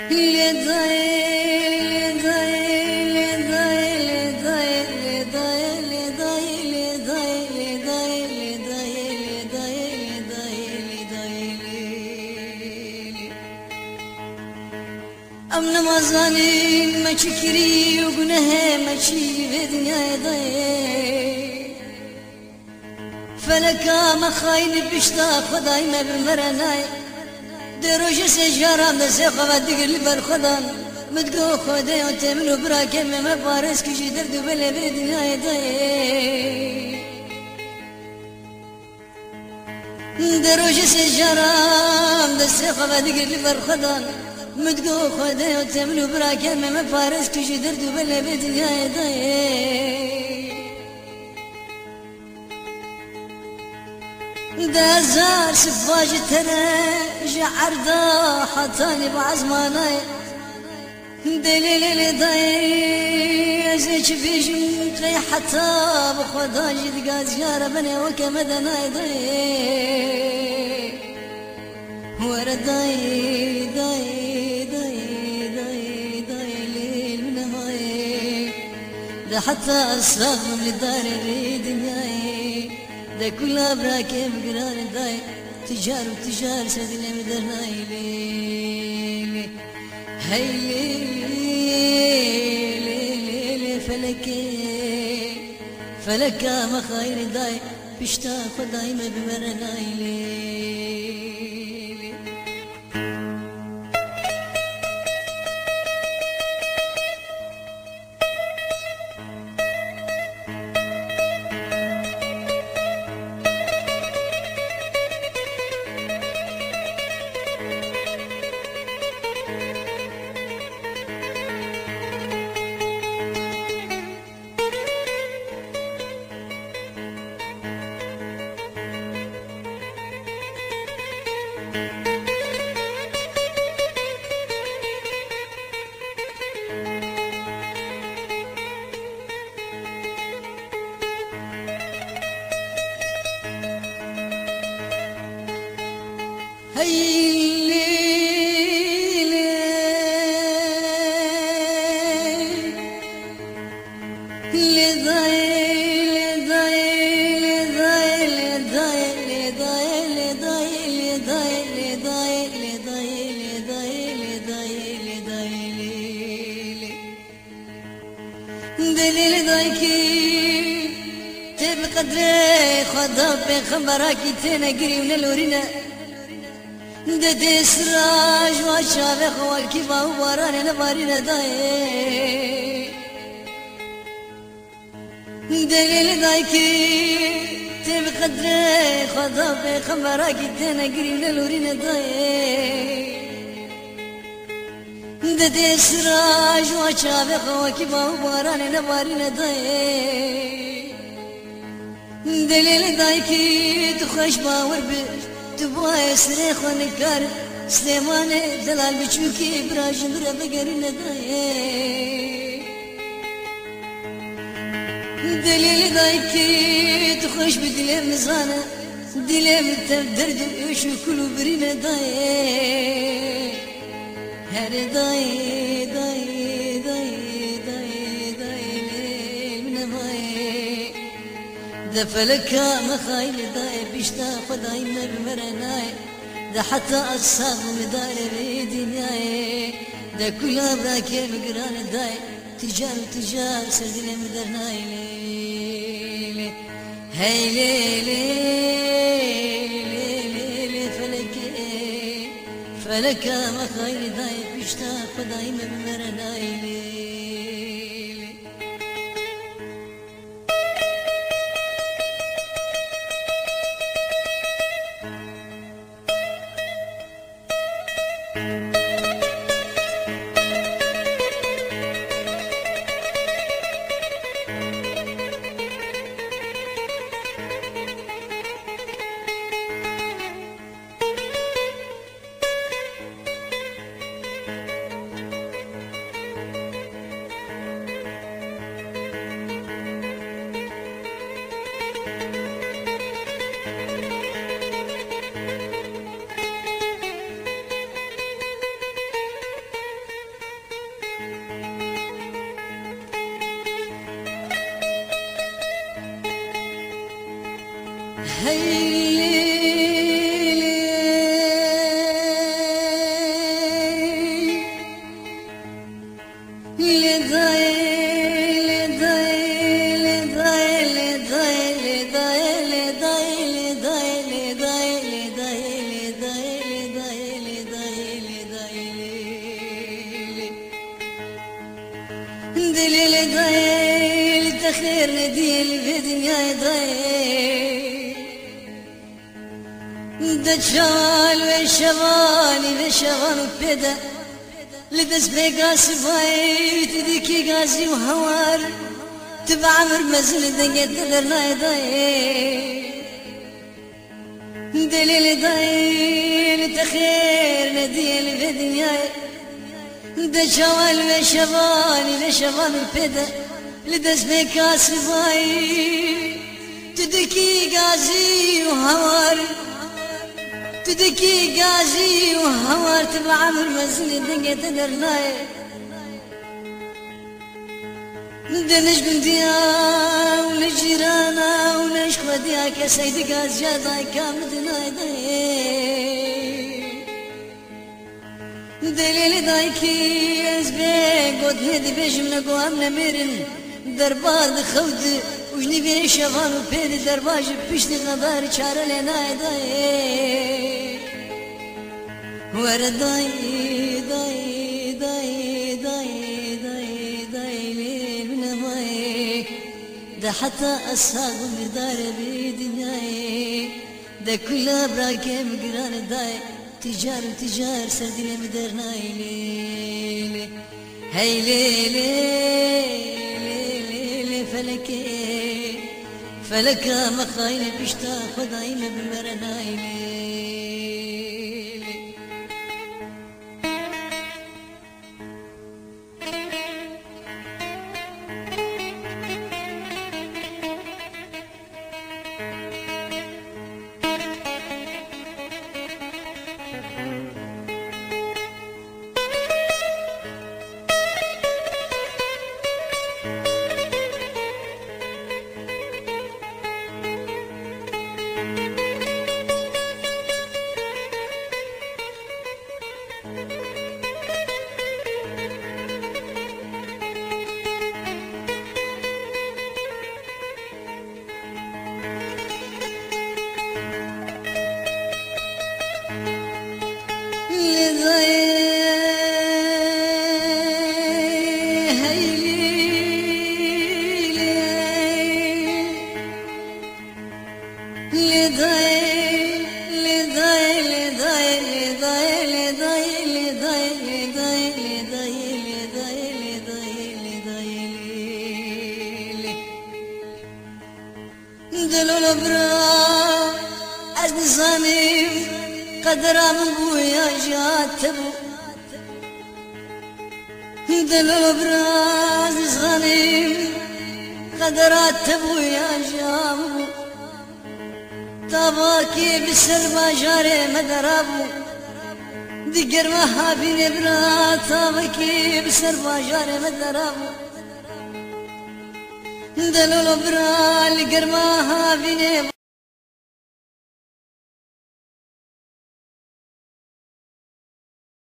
ام نمازانی مچکری و گناه مچی به دنیای دای فلکا مخاین بشتا خدای مبرمرنای دروج سجارم دسه خواد دیگر بر خدان مدگو خدای و تمنو براکه مم پارس کشی درد و بله به دنیای دای دروج سجارم دسه خواد دیگر بر خدان مدگو خدای و تمنو براکه مم پارس کشی درد و بله به دنیای دای دازار سفاج ترى عرضا حطاني بعزماناي دليل داي زيش فيش متري حتى بخدا جد قاز يا ربنا وكمدناي داي ورا داي داي داي داي داي ليل من هاي ده حتى أصرخ من الدار الدنياي ده كلها براكب قرار داي تجار وتجار سدنا مدرناي ليلي هاي ليلي فلكا مخاير داي بشتا خداي ما بمرناي ليلي دلیل دای کی تب قدر خدا به خبراکی تنگری ونلورینا ددی سراج و شاو خوال کی باو باران نبارینا دای دلیل دای کی تب قدر خدا به خبراکی تنگری ونلورینا دای ددی سراج و شاو خوال کی باو باران نبارینا دای دلیل دای کی تو خوش باور به تو باید سری خانه کار سلیمان دلال بچوکی براجم را بگری ندای دلیل دای کی تو خوش به دلم مزانه دلم تب درد و عشق کلو بری ندای هر دای دای دای دای دای من مای دفلكا مخايل داي بيشتا خداي مرمرناي ده حتى أصاب مدار بيدناي ده كلها براكي بقران داي تجار سردنا مدرناي ليلي هاي ليلي ليلي فلكا مخايل داي بيشتا خداي مرمرناي ليلي دليل دايل تخير نديل في دنيا دايل دجال وشوالي وشوال بدا لدس بيقاس باي تديكي قاسي وهوار تبع عمر مزل دنيا تدرنا دايل دليل دايل تخير نديل في دنيا دجال وشوالي وشوال بدا لدس بيقاس باي تديكي قاسي وهوار تدكي قاسي وهوار تبع عمر مزل دنيا تدرناي دنش بنديا ونجيرانا ونش خديا كسيد قاس جاداي كامدناي دليل دايكي ازبي قد هدي بجمنا قوامنا ميرن دربار دخود وجني بين شغال وبين درباج بيشتي غدار شار لنا داي ورا داي داي داي داي داي داي من ماي ده حتى أساق مدار بدنياي ده كلها براكم قران داي تجار تجار سردين مدرناي ليلي هاي ليلي فلكي فلكا مخايل بشتا خدايم بمرنايلي دلول برا از نظامي قدرام بويا جاتبو دلول برا از نظامي قدرات بويا جابو طباكي بسر ما جاري مدرابو دقر ما هابين برا طباكي بسر ما جاري مدرابو دلول برا لقر ما هابين